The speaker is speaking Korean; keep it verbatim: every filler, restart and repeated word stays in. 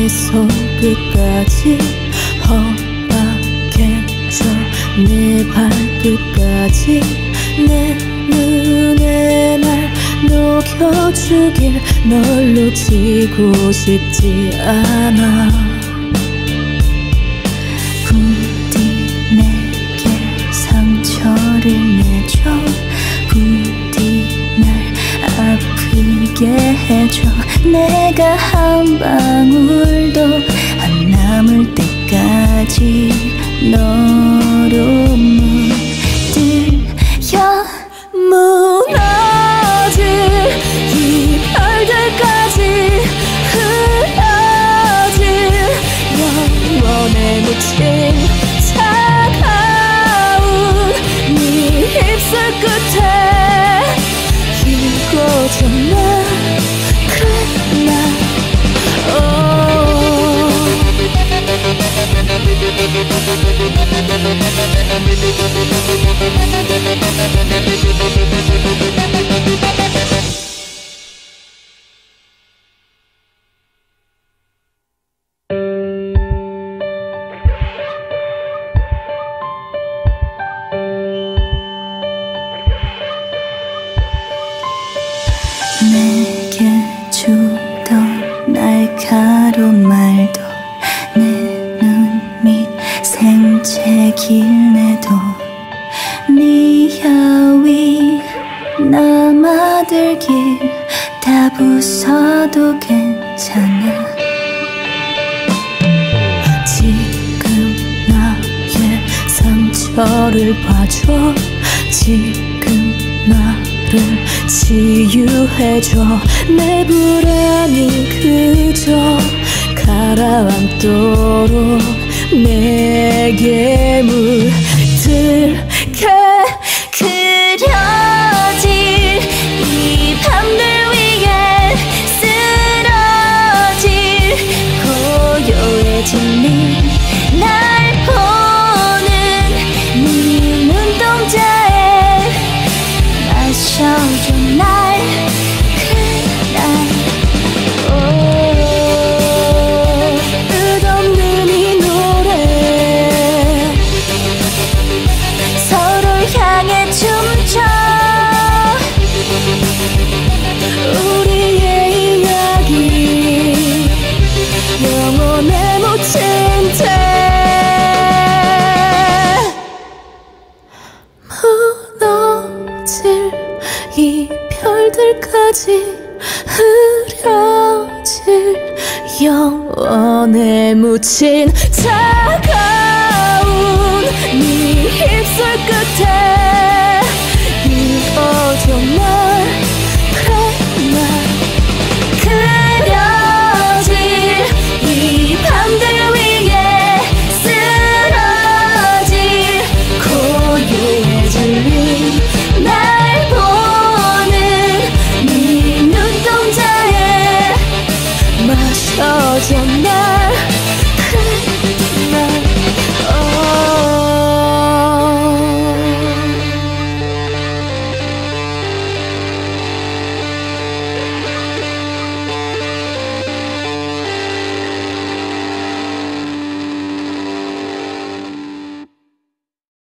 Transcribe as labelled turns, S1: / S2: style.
S1: 내 손끝까지 허락해줘. 내 발끝까지 내 눈에 날 녹여주길. 널 놓치고 싶지 않아. 부디 내게 상처를 내줘. 부디 날 아프게 해줘. 내가 한 방울도 안 남을 때까지 너로 물들여. 무너질 이 별들까지 흐려질 영원에 묻힌 차가운 네 입술 끝에 이곳은 나 그래 나 내게 주던 날카로운 말도 내 눈 밑 생채길 내도 네 혀위 남아들길 다 부숴도 괜찮아. 지금 나의 상처를 봐줘. 지금 나를 치유해줘. 내 불안이 그저 가라앉도록 내게 물들게. 그려질 이 밤들 위에 쓰러질 고요해진 네 날 보는 네 눈동자에 마셔줘 날 그날. 끝없는 이 노래 서로를 향해 춤춰. 우리의 이야기 영원에 묻힌 채 무너질 이 별들까지 흐려질 영원에 묻힌 차가운 네 입술 끝에